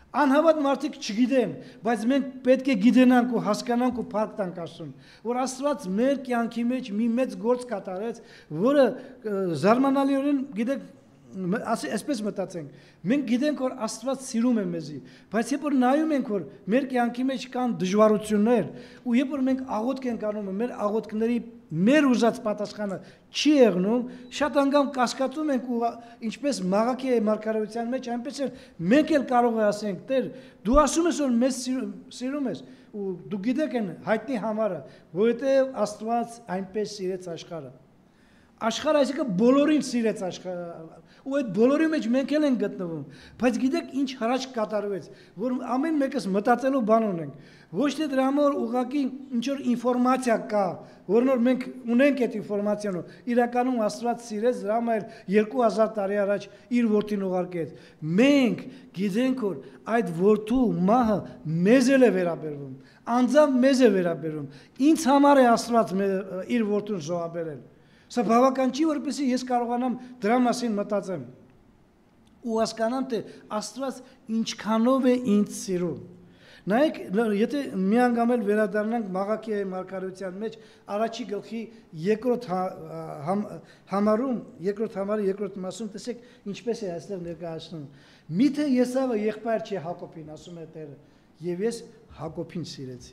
Անհավատ մարդիկ չգիտեն, բայց մենք պետք է գիտենանք ու հասկանանք ու փառք տանք Աստծուն, որ Աստված մեր կյանքի մեջ մի մեծ գործ կատարեց, որը զարմանալիորեն գիտեք այսպես մտածենք, մենք գիտենք, որ Աստված սիրում է մեզի, բայց երբ որ նայում ենք, որ մեր կյանքի մեջ կան դժվարություններ, ու երբ որ մենք աղոթք ենք անում, մեր աղոթքների մեր ուզած պատասխանը չի եղնում, շատ անգամ կասկածում ենք ու ինչպես Մաղաքիայի մարգարեության մեջ, այնպես էլ մենք էլ կարող է ասենք, Տեր, դու ասում ես, որ մեզ սիրում ես, ու դու գիտեք են հայտնի համարը, որովհետև Աստված այնպես սիրեց աշխարհը։ Աշխարհը այսինքն բոլորին սիրեց աշխարհը, ու այդ բոլորի մեջ մենք էլ ենք գտնվում, բայց գիտեք ինչ հրաշք կատարվեց, որ ամեն մեկս մտածելու բան ունենք, ոչ թե դրա համար ուղղակի ինչ որ ինֆորմացիա կա, որ նոր մենք ունենք այդ ինֆորմացիան, իրականում Աստված սիրեց, դրա համար երկու հազար տարի առաջ իր որդին ուղարկեց։ Մենք գիտենք, որ այդ որդու մահը մեզ էլ է վերաբերվում, անձամբ մեզ է վերաբերվում, ինձ համար է Աստված իր որդուն զոհաբերել։ Սա բավական չի, որպեսզի ես կարողանամ դրա մասին մտածեմ ու հասկանամ, թե Աստված ինչքանով է ինձ սիրում։ Նայեք, եթե մի անգամ էլ վերադառնանք Մաղաքիայի մարգարեության մեջ առաջի գլխի երկրորդ համարում, երկրորդ համարի երկրորդ մասում, տեսեք ինչպես է այստեղ ներկայացնում։ Միթե Եսավը եղբայր չէ Հակոբին, ասում է Տերը, եւ ես Հակոբին սիրեցի։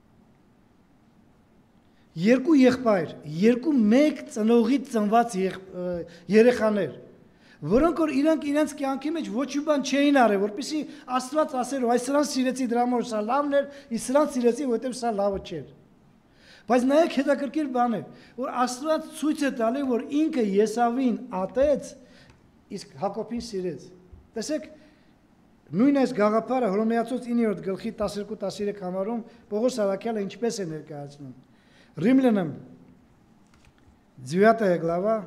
Երկու եղբայր, երկու մեկ ծնողից ծնված երեխաներ, որոնք որ իրանք իրենց կյանքի մեջ ոչ մի բան չէին արել, որպեսզի Աստված ասեր, այս սրան սիրեցի դրա համար սա լավն էր, իսկ սրան սիրեցի, որովհետև սա լավը չէր։ Բայց նայեք հետաքրքիր բան է, որ Աստված ցույց է տալի, որ ինքը Եսավին ատեց, իսկ Հակոբին սիրեց։ Տեսեք, նույն այս գաղափարը Հռոմեացոց իններորդ գլխի տասներկու տասներեք համարում Պողոս Սավակյալը ինչպես է ներկայացնում։ Римлянам девятая глава,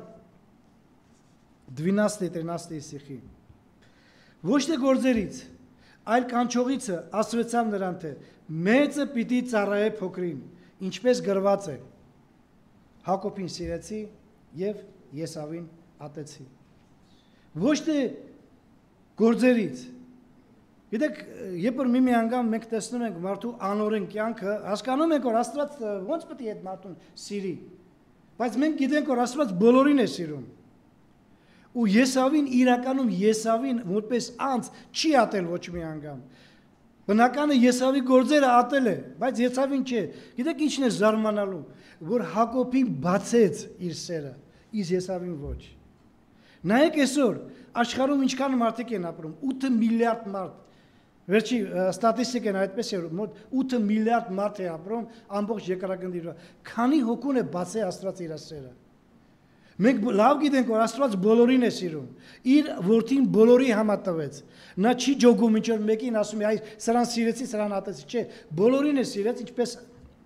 двенадцатый-тринадцатый стихи. Ոչ թե գործերից, այլ կանչողիցը ասվեցավ նրան, թե մեծը պիտի ծառայե փոքրին, ինչպես գրված է. Հակոբին սիրեցի եւ Եսավին ատեցի։ Ոչ թե գործերից։ Գիտեք, երբ որ մի-մի անգամ մենք տեսնում ենք մարդու անօրեն կյանքը, հասկանում ենք, որ Աստված ոնց պետք է այդ մարդուն սիրի։ Բայց մենք գիտենք, որ Աստված բոլորին է սիրում։ Ու Եսավին իրականում Եսավին որպես անձ չի ատել ոչ մի անգամ։ Բնականը Եսավի գործերը ատել է, բայց Եսավին չէ։ Գիտեք ինչն է զարմանալու, որ Հակոբին բացեց իր սերը, իսկ Եսավին ոչ։ Նայեք այսօր աշխարհում ինչքան մարդիկ են ապրում, ութ միլիարդ մարդ։ Վերջի ստատիստիկան այդպես է, մոտ ութ միլիարդ մարդ է ապրում ամբողջ երկրագնդի վրա։ Քանի հոգուն է բացել Աստված իր սերը։ Մենք լավ գիտենք, որ Աստված բոլորին է սիրում։ Իր որդին բոլորի համար տվեց։ Նա չի ջոգում, ինչ որ մեկին ասում է, այ սրան սիրեցի, սրան ատեցի, չէ, բոլորին է սիրեց, ինչպես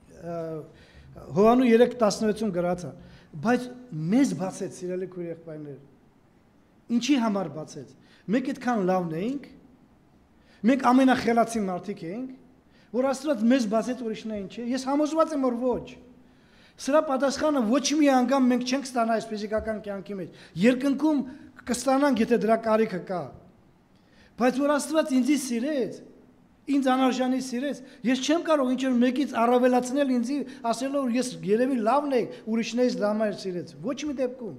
Հովանու երեք տասնվեցում գրած է։ Բայց մեզ բացեց, սիրելի քույր եղբայրներ։ Ինչի համար բացեց։ Մենք այդքան լավն էինք, մենք ամենախելացի մարդիկ էինք, որ Աստված մեզ բացեց ուրիշներին, չէ։ Ես համոզված եմ, որ ոչ։ Սրա պատասխանը ոչ մի անգամ մենք չենք ստանա այս ֆիզիկական կյանքի մեջ։ Երկնքում կստանանք, եթե դրա կարիքը կա։ Բայց որ Աստված ինձ սիրեց, ինձ անարժանի սիրեց, ես չեմ կարող ինչ որ մեկից առավելացնել ինձ, ասելով որ ես երևի լավն եմ, ուրիշներից լավը սիրեց։ Ոչ մի դեպքում։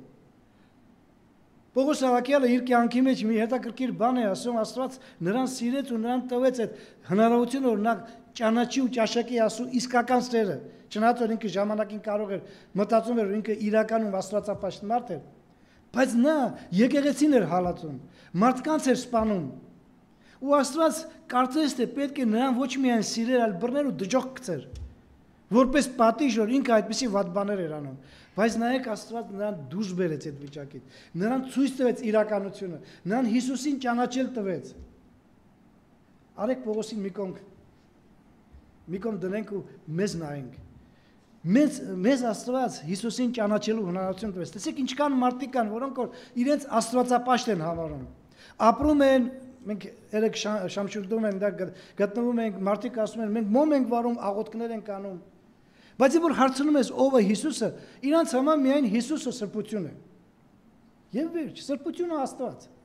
Պողոս Սավակյալը իր կյանքի մեջ մի հետաքրքիր բան է ասում, Աստված նրան սիրեց ու նրան տվեց այդ հնարավորությունը, որ նա ճանաչի ու ճաշակի ասու իսկական սերը։ Չնայած որ ինքը ժամանակին կարող էր մտածում էր, որ ինքը իրականում աստվածապաշտ մարդ էր, բայց նա եկեղեցին էր հալածում, մարդկանց էր սպանում։ Ու Աստված կարծես թե պետք է նրան ոչ միայն սիրեր, այլ բռներ ու դժոխք գցեր, որպես պատիժ, որ ինքը այդպիսի վատ բաներ էր անում։ Բայց նայեք Աստված նրան դուրս բերեց այդ վիճակից, նրան ցույց տվեց իրականությունը, նրան Հիսուսին ճանաչել տվեց։ Արեք Պողոսին մի կողմ, մի կողմ դնենք ու մեզ նայենք։ Մեզ մեզ Աստված Հիսուսին ճանաչելու հնարավորություն տվեց։ Տեսեք ինչքան մարդիկ կան, որոնք որ իրենց աստվածապաշտ են համարում։ Ապրում են, մենք երեք շամշուրդում են դա գտնվում ենք, մարդիկ ասում են, մենք մոմ ենք վարում, աղոթքներ ենք անում։ Բայց որ հարցնում ես ով է Հիսուսը, իրանց համար միայն Հիսուսը սրբություն է։ Եվ վերջ, սրբությունը Աստված։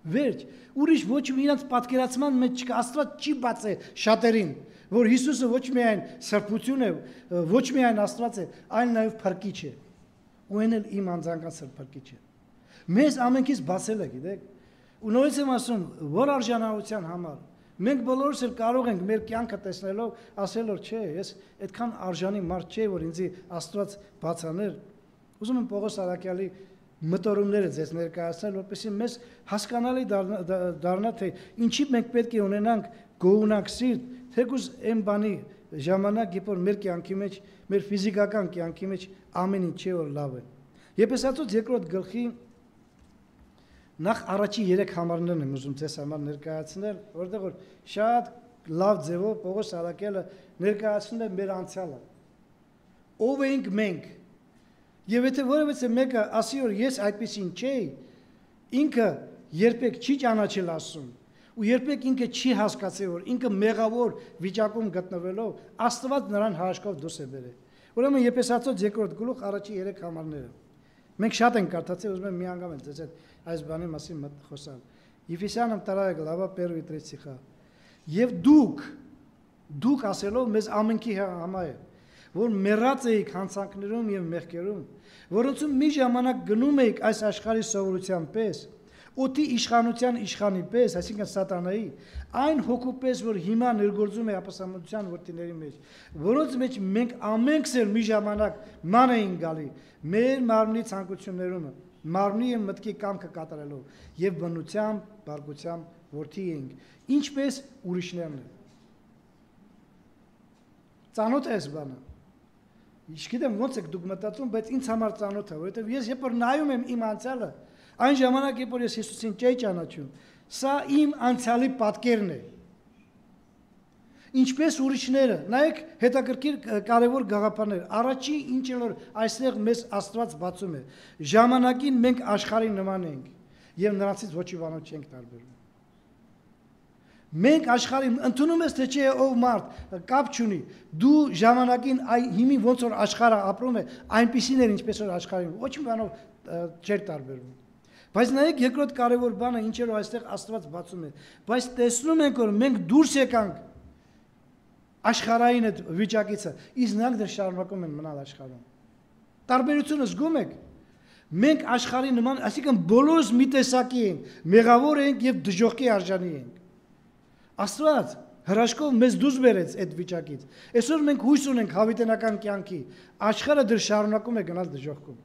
Վերջ։ Ուրիշ ոչ մի իրենց պատկերացման մեջ չկա, Աստված չի բացե շատերին, որ Հիսուսը ոչ միայն սրբություն է, ոչ միայն Աստված է, այլ նաև փրկիչ է։ Ու այն էլ իմ անձնական սրբարկիչ է։ Մեզ ամենքից բացել է, գիտեք։ Ու նորից եմ ասում, որ արժանավորության համար մենք բոլորս էլ կարող ենք մեր կյանքը տեսնելով ասել որ չէ, ես այդքան արժանի մարդ չէ, որ ինձ Աստված բացաներ։ Ուզում եմ Պողոս Արաքյալի մտորումները ձեզ ներկայացնել, որպեսզի մեզ հասկանալի դառնա, թե ինչի մենք պետք է ունենանք գոհունակ սիրտ, թեկուզ այն բանի ժամանակ, երբ որ մեր կյանքի մեջ, մեր ֆիզիկական կյանքի մեջ ամեն ինչ չէ որ լավ է։ Եփեսացոց երկրորդ գլխի նախ առաջի երեք համարներն եմ ուզում ձեզ համար ներկայացնել, որտեղ որ շատ լավ ձևով Պողոս Արաքյալը ներկայացնում է մեր անցյալը։ Ով ենք մենք։ Եվ եթե որևէ մեկը ասի որ ես այդպեսին չէի, ինքը երբեք չի ճանաչել Աստծուն, ու երբեք ինքը չի հասկացել որ ինքը մեղավոր վիճակում գտնվելով Աստված նրան հաշկով դուրս է բերել։ Ուրեմն Եփեսացոց երկրորդ գլուխ առաջի երեք համարները։ Մենք շատ ենք կարդացել, ուզում եմ մի անգամ էլ ձեզ այդ այս բանի մասին մտ խոսալ։ Եփեսյանам вторая глава первый третий стиха։ Եվ դուք դուք ասելով մեզ ամենքի համար է, որ մեռած էիք հանցանքներում եւ մեղքերում, որոնցում մի ժամանակ գնում էիք այս աշխարհի սովորության պես, օդի իշխանության իշխանի պես, այսինքն սատանայի, այն հոգու պես, որ հիմա ներգործում է ապստամբության որդիների մեջ, որոնց մեջ մենք ամենքս էլ մի ժամանակ ման էինք գալի, մեր մարմնի ցանկություններում, մարմնի եւ մտքի կամքը կատարելով եւ բնությամբ, բարգությամբ որդի էինք, ինչպես ուրիշներն են։ Ծանոթ է այս բանը։ Չգիտեմ ոնց եք դուք մտածում, բայց ինձ համար ծանոթ է, որովհետեւ ես երբ որ նայում եմ իմ անցյալը, այն ժամանակ երբ որ ես Հիսուսին չէի ճանաչում, սա իմ անցյալի պատկերն է։ Ինչպես ուրիշները, նայեք հետաքրքիր կարևոր գաղափարներ։ Առաջի ինչ որ այստեղ մեզ Աստված բացում է։ Ժամանակին մենք աշխարհի նման ենք եւ նրանցից ոչ մի բանով չենք տարբերվում։ Մենք աշխարհի ընդունում ես թե չէ ով մարդ կապ չունի։ Դու ժամանակին հիմի ոնց որ աշխարհը ապրում է, այնպիսին էր ինչպես որ աշխարհին ոչ մի բանով չէր տարբերվում։ Բայց նայեք երկրորդ կարևոր բանը ինչ որ այստեղ Աստված բացում է։ Բայց տեսնում ենք որ մենք դուրս եկանք աշխարհային այդ վիճակից, իսկ նրանք դեռ շարունակում են մնալ աշխարհում։ Տարբերությունը զգում եք։ Մենք աշխարհի նման, այսինքն բոլորս մի տեսակի ենք, մեղավոր ենք եւ դժոխքի արժանի ենք։ Աստված հրաշքով մեզ դուրս բերեց այդ վիճակից։ Այսօր մենք հույս ունենք հավիտենական կյանքի, աշխարհը դեռ շարունակում է գնալ դժոխքում։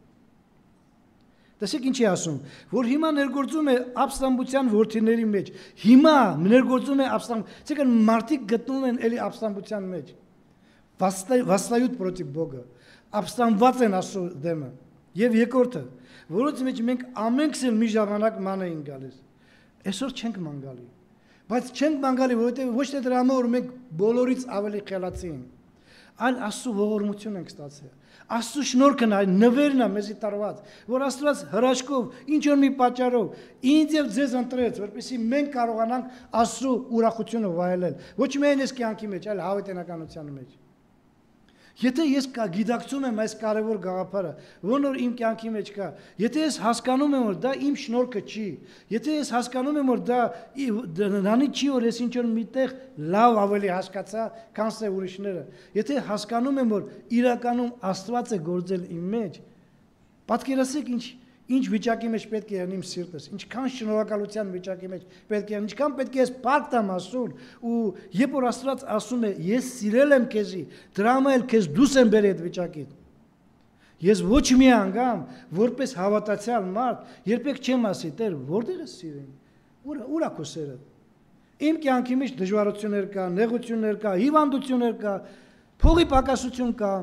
Տեսեք ինչ է ասում, որ հիմա ներգործում է ապստամբության որդիների մեջ։ Հիմա ներգործում է ապստամբ, ցեկան մարդիկ գտնվում են էլի ապստամբության մեջ։ Վաստայուտ против Бога։ Ապստամբված են Աստծո դեմը։ Եվ երկրորդը, որոնց մեջ մենք ամենքս էլ մի ժամանակ ման էինք գալիս։ Այսօր չենք ման գալի։ Բայց չենք ման գալի, որովհետև ոչ թե դրա համար որ մենք բոլորից ավելի խելացի ենք, այլ Աստծո ողորմություն ենք ստացել։ Աստծո շնորհքն այ նվերն է մեզի տարված, որ Աստված հրաշքով ինչ որ մի պատճառով ինձ եւ ձեզ ընտրեց, որպեսզի մենք կարողանանք Աստծո ուրախությունը վայելել, ոչ միայն այս կյանքի մեջ, այլ հավիտենականության մեջ։ Եթե ես գիտակցում եմ այս կարևոր գաղափարը, որն որ իմ կյանքի մեջ կա, եթե ես հասկանում եմ որ դա իմ շնորհքը չի, եթե ես հասկանում եմ որ դա դրանի չի որ ես ինչ որ միտեղ լավ ավելի հասկացա, քան թե ուրիշները, եթե հասկանում եմ որ իրականում Աստված է գործել իմ մեջ, պատկերացրեք ինչ ինչ վիճակի մեջ պետք է անի իմ սիրտս, ինչքան շնորհակալության վիճակի մեջ պետք է անի, ինչքան պետք է ես փառք տամ Աստծուն, ու երբ որ Աստված ասում է, ես սիրել եմ քեզի, դրա համար էլ քեզ դուրս եմ բերել այդ վիճակից։ Ես ոչ մի անգամ, որպես հավատացյալ մարդ, երբեք չեմ ասի, Տեր, որտեղ ես սիրում, ուր ուր է քո սերը։ Իմ կյանքի մեջ դժվարություններ կա, նեղություններ կա, հիվանդություններ կա, փողի պակասություն կա։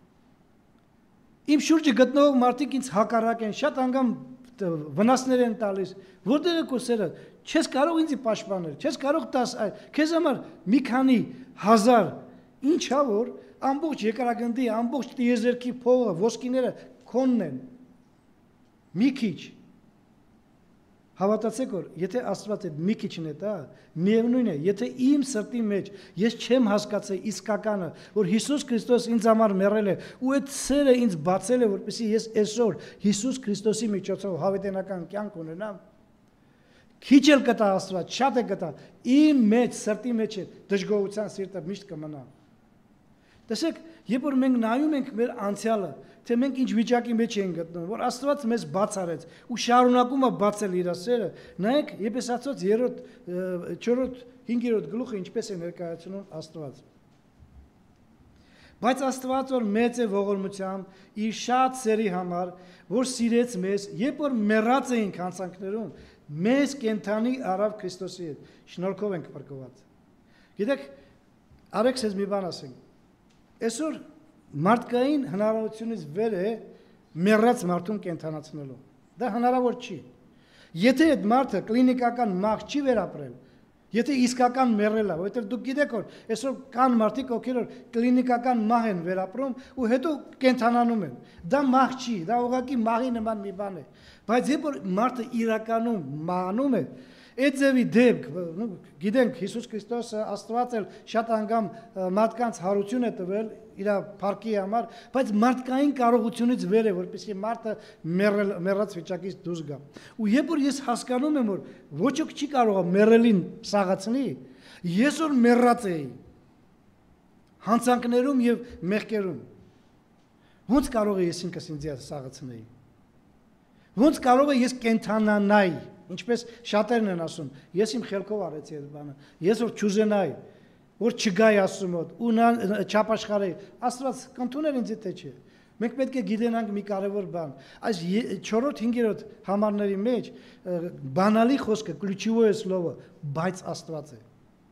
Իմ շուրջը գտնվող մարդիկ ինձ հակառակ են, շատ անգամ վնասներ են տալիս, որտեղ է քո սերը, չես կարող ինձ պաշտպանել, չես կարող տաս այ, քեզ համար մի քանի հազար, ինչա որ ամբողջ երկրագնդի, ամբողջ տիեզերքի փողը, ոսկիները քոնն են, մի քիչ, հավատացեք որ, եթե Աստված այդ մի քիչն է տա, միևնույն է, եթե իմ սրտի մեջ ես չեմ հասկացել իսկականը, որ Հիսուս Քրիստոս ինձ համար մեռել է, ու այդ սերը ինձ բացել է, որպեսզի ես այսօր Հիսուս Քրիստոսի միջոցով հավիտենական կյանք ունենամ, քիչ էլ կտա Աստված, շատ է կտա, իմ մեջ սրտի մեջ է դժգոհության սիրտը միշտ կմնա։ Տեսեք, երբ որ մենք նայում ենք մեր անցյալը, թե մենք ինչ վիճակի մեջ ենք գտնվում, որ Աստված մեզ բաց արեց ու շարունակում է բացել իր սերը, նայեք, Եփեսացոց երրորդ, չորրորդ, հինգերորդ գլուխը ինչպես է ներկայացնում Աստված։ Բայց Աստված որ մեծ է ողորմությամբ իր շատ սերի համար, որ սիրեց մեզ, երբ որ մեռած էինք հանցանքներում, մեզ կենթանի արավ Քրիստոսի հետ, շնորհքով ենք փրկված։ Գիտեք, արեք ցեզ մի բան ասենք։ Այսօր մարդկային հնարավորությունից վեր է մեռած մարդուն կենթանացնելու։ Դա հնարավոր չի։ Եթե այդ մարդը կլինիկական մահ չի վերապրել, եթե իսկական մեռել է, որովհետև դուք գիտեք որ այսօր կան մարդիկ, ովքեր որ կլինիկական մահ են վերապրում ու հետո կենթանանում են։ Դա մահ չի, դա ուղղակի մահի նման մի բան է։ Բայց երբ որ մարդը իրականում մահանում է, այդ ձևի դեպք, գիտենք Հիսուս Քրիստոսը Աստված էլ շատ անգամ մարդկանց հարություն է տվել իր փառքի համար, բայց մարդկային կարողությունից վեր է, որպեսզի մարդը մեռած վիճակից դուրս գա։ Ու երբ որ ես հասկանում եմ, որ ոչ ոք չի կարող մեռելին սաղացնի, ես որ մեռած էի հանցանքներում եւ մեղքերում, ո՞նց կարող է ես ինքս ինձ սաղացնեի։ Ո՞նց կարող է ես կենթանանայի, ինչպես շատերն են ասում, ես իմ խելքով արեցի այդ բանը, ես որ չուզենայի, որ չգայի Աստծու մոտ, ու նա չապաշխարեի, Աստված կընդուներ ինձ թե չէ։ Մենք պետք է գիտենանք մի կարևոր բան, այս չորրորդ հինգերորդ համարների մեջ բանալի խոսքը ключевое слово, բայց Աստված է։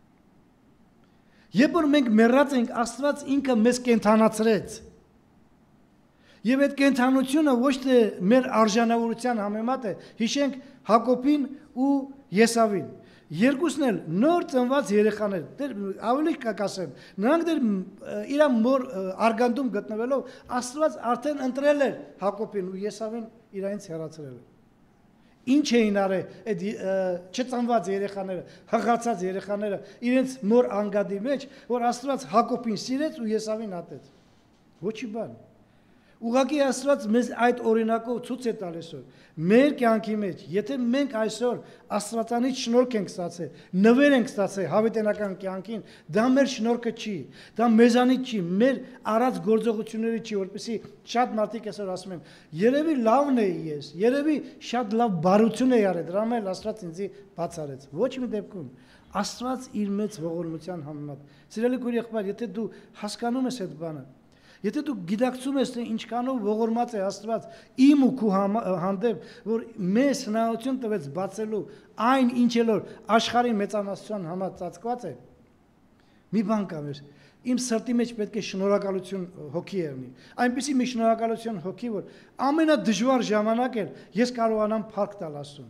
Երբ որ մենք մեռած ենք, Աստված ինքը մեզ կենթանացրեց։ Եվ այդ կենթանությունը ոչ թե մեր արժանավորության համեմատ է, հիշենք Հակոբին ու Եսավին։ Երկուսն էլ նոր ծնված երեխաներ, դեր ավելի կասեմ, նրանք դեր իր մոր արգանդում գտնվելով Աստված արդեն ընտրել էր Հակոբին ու Եսավին իրայից հեռացրել։ Ինչ էին արել այդ չծնված երեխաները, հղացած երեխաները իրենց մոր անգադի մեջ, որ Աստված Հակոբին սիրեց ու Եսավին ատեց։ Ոչի բան։ Ուղղակի Աստված մեզ այդ օրինակով ցույց է տալիս որ մեր կյանքի մեջ, եթե մենք այսօր Աստվածանից շնորհք ենք ստացել, նվեր ենք ստացել հավիտենական կյանքին, դա մեր շնորհքը չի, դա մեզանից չի, մեր արած գործողությունների չի, որպեսզի շատ մարդիկ այսօր ասում են, երևի լավն է ես, երևի շատ լավ բարություն է արել, դրա համար Աստված ինձ բաց արեց։ Ոչ մի դեպքում Աստված իր մեծ ողորմության համեմատ։ Սիրելի քույր եղբայր, եթե դու հասկանում ես այդ բանը, եթե դու գիտակցում ես, թե ինչքանով ողորմած է Աստված իմ ու քու հանդեպ, որ մեզ հնարավորություն տվեց բացելու այն ինչ էլ որ աշխարհի մեծանասության համար ծածկված է, մի բան կա մեր, իմ սրտի մեջ պետք է շնորհակալություն հոգի եղնի, այնպիսի մի շնորհակալություն հոգի, որ ամենադժվար ժամանակ էլ ես կարողանամ փառք տալ Աստծուն։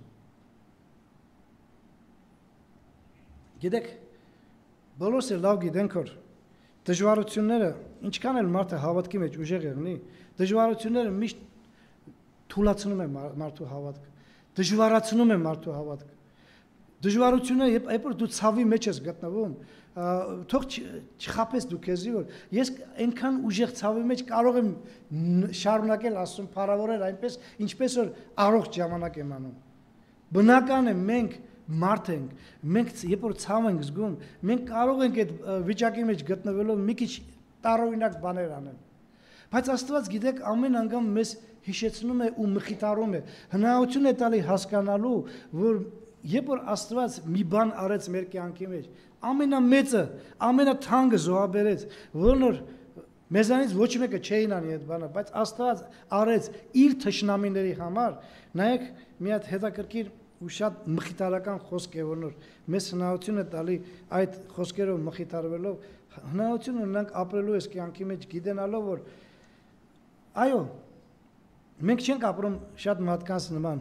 Գիտեք, բոլորս էլ լավ գիտենք որ դժվարությունները, ինչքան էլ մարդը հավատքի մեջ ուժեղ եղնի, դժվարությունները միշտ թուլացնում են մարդու հավատքը, դժվարացնում են մարդու հավատքը։ Դժվարությունները, երբ որ դու ցավի մեջ ես գտնվում, թող չխաբես դու քեզի, որ ես այնքան ուժեղ ցավի մեջ կարող եմ շարունակել Աստծուն փառավորել այնպես, ինչպես որ առողջ ժամանակ եմ անում։ Բնական է մենք մարդ ենք, մենք երբ որ ցավ ենք զգում, մենք կարող ենք այդ վիճակի մեջ գտնվելով մի քիչ տարօրինակ բաներ անել։ Բայց Աստված գիտեք ամեն անգամ մեզ հիշեցնում է ու մխիթարում է, հնարավորություն է տալի հասկանալու, որ երբ որ Աստված մի բան արեց մեր կյանքի մեջ, ամենամեծը, ամենաթանկը զոհաբերեց, որն որ մեզանից ոչ մեկը չէին անի այդ բանը, բայց Աստված արեց իր թշնամիների համար, նայեք մի հատ հետաքրքիր ու շատ մխիթարական խոսք է, որ մեզ հնարավորություն է տալի այդ խոսքերով մխիթարվելով, հնարավորություն ունենք ապրելու այս կյանքի մեջ գիտենալով, որ այո, մենք չենք ապրում շատ մարդկանց նման,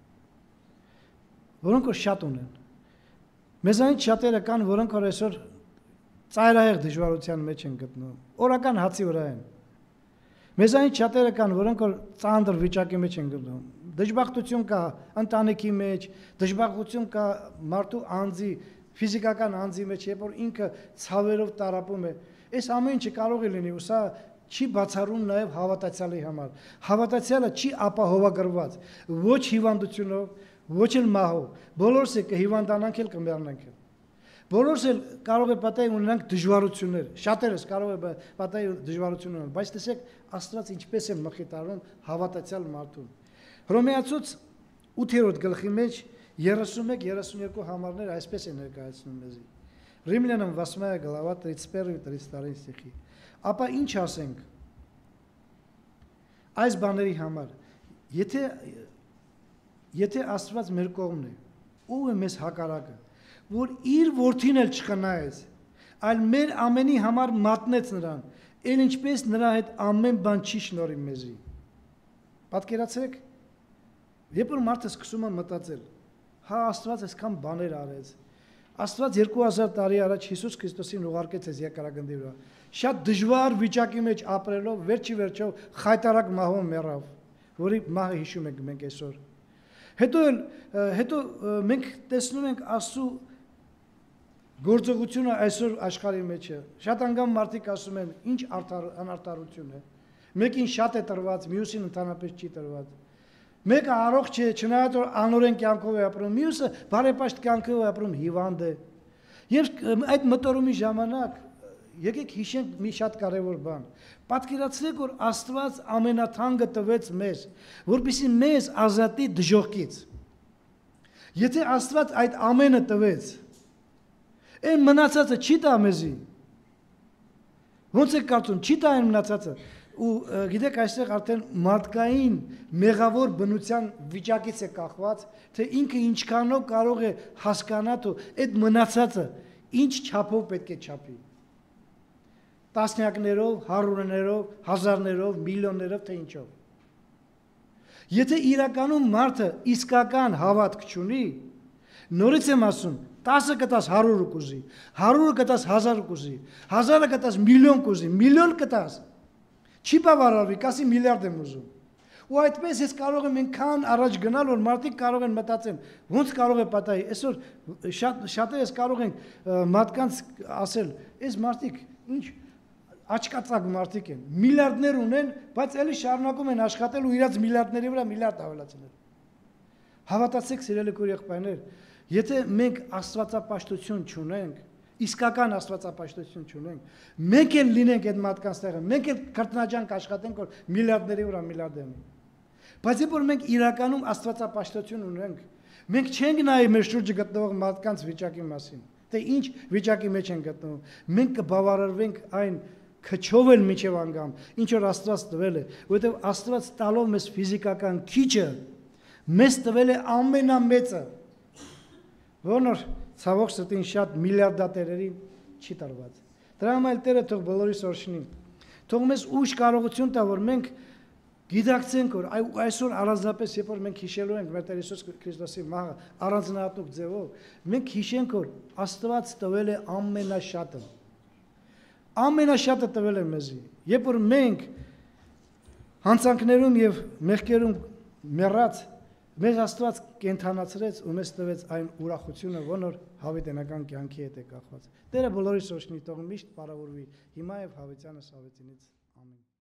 որոնք որ շատ ունեն։ Մեզանից շատերը կան, որոնք որ այսօր ծայրահեղ դժվարության մեջ են գտնվում, օրական հացի վրա են։ Մեզանից շատերը կան, որոնք որ ծանր վիճակի մեջ են գտնվում։ Դժբախտություն կա ընտանիքի մեջ, դժբախտություն կա մարդու անձի, ֆիզիկական անձի մեջ, երբ որ ինքը ցավերով տարապում է։ Այս ամեն ինչը կարող է լինի, ու սա չի բացառում նաև հավատացյալի համար։ Հավատացյալը չի ապահովագրված ոչ հիվանդությունով, ոչ էլ մահով, բոլորս է կհիվանդանանք էլ կմեռնենք էլ։ Բոլորս էլ կարող է պատահի ունենանք դժվարություններ, շատերս կարող է պատահի դժվարություններ, բայց տեսեք Աստված ինչպես է մխիթարում հավատացյալ մարդուն։ Հռոմեացուց ութերորդ գլխի մեջ երեսունմեկ երեսուներկու համարներ այսպես է ներկայացնում մեզի։ Римлянам восьмая глава тридцать первый тридцать второй стихи։ Ապա ինչ ասենք այս բաների համար, եթե եթե Աստված մեր կողմն է, ով է մեզ հակառակը, որ իր որդին էլ չխնայեց, այլ մեր ամենի համար մատնեց նրան, էլ ինչպես նրա հետ ամեն բան չի շնորհի մեզի։ Պատկերացրեք, երբ որ մարդը սկսում է մտածել, հա Աստված այսքան բաներ արեց, Աստված երկու հազար տարի առաջ Հիսուս Քրիստոսին ուղարկեց այս երկրագնդի վրա, շատ դժվար վիճակի մեջ ապրելով, վերջի վերջով խայտարակ մահով մեռավ, որի մահը հիշում ենք մենք այսօր։ Հետո հետո մենք տեսնում ենք Աստծո գործողությունը այսօր աշխարհի մեջ է։ Շատ անգամ մարդիկ ասում են, ինչ անարդարություն է։ Մեկին շատ է տրված, մյուսին ընդհանրապես չի տրված։ Մեկը առողջ է, չնայած որ անօրեն կյանքով է ապրում, մյուսը բարեպաշտ կյանքով է ապրում, հիվանդ է։ Եվ այդ մտորումի ժամանակ եկեք հիշենք մի շատ կարևոր բան։ Պատկերացրեք, որ Աստված ամենաթանկը տվեց մեզ, որպեսզի մեզ ազատի դժոխքից։ Եթե Աստված այդ ամենը տվեց, այն մնացածը չի տա մեզի։ Ոնց է կարծում, չի տա այն մնացածը։ Ու գիտեք, այստեղ արդեն մարդկային մեղավոր բնության վիճակից է կախված, թե ինքը ինչքանով կարող է հասկանալ ու այդ մնացածը ինչ չափով պետք է չափի։ Տասնյակներով, հարյուրներով, հազարներով, միլիոններով, թե ինչով։ Եթե իրականում մարդը իսկական հավատք չունի, նորից եմ ասում, տասը կտաս հարյուր կուզի, հարյուրը կտաս հազար կուզի, հազարը կտաս միլիոն կուզի, միլիոն կտաս, չի բավարարվի, կասի միլիարդ եմ ուզում։ Ու այդպես ես կարող եմ այնքան առաջ գնալ, որ մարդիկ կարող են մտածեն, ոնց կարող է պատահի։ Այսօր շատ շատերս կարող են մարդկանց ասել, այս մարդիկ ինչ աչկածակ մարդիկ են, միլիարդներ ունեն, բայց էլի շարունակում են աշխատել ու իրաց միլիարդների վրա միլիարդ ավելացնել։ Հավատացեք, սիրելի քույր եղբայրներ, եթե մենք աստվածապաշտություն չունենք, իսկական աստվածապաշտություն չունենք, մենք էլ լինենք այդ մարդկանց տեղը, մենք էլ քրտնաջանք աշխատենք, որ միլիարդների վրա միլիարդ ենք։ Բայց երբ որ մենք իրականում աստվածապաշտություն ունենք, մենք չենք նայի մեր շուրջը գտնվող մարդկանց վիճակի մասին, թե ինչ վիճակի մեջ են գտնվում, մենք կբավարարվենք այն քչով էլ միջև անգամ, ինչ որ Աստված տվել է, որովհետև Աստված տալով մեզ ֆիզիկական քիչը, մեզ տվել է ամենամեծը, որն որ ցավոք սրտին շատ միլիարդատերերին չի տրված։ Դրա համար Տերը թող բոլորիս օրհնի։ Թող մեզ ուժ կարողություն տա, որ մենք գիտակցենք, որ այսօր առանձնապես երբ որ մենք հիշելու ենք մեր Տեր Հիսուս Քրիստոսի մահը առանձնահատուկ ձևով, մենք հիշենք, որ Աստված տվել է ամենաշատը։ Ամենաշատը տվել է մեզի։ Երբ որ մենք հանցանքներում եւ մեղքերում մեռած մեզ Աստված կենթանացրեց ու մեզ տվեց այն ուրախությունը, որն որ հավիտենական կյանքի հետ է կախված։ Տերը բոլորիս օրհնի, թող միշտ բարավորվի, հիմա եւ հավիտյանս հավիտենից։ Ամեն։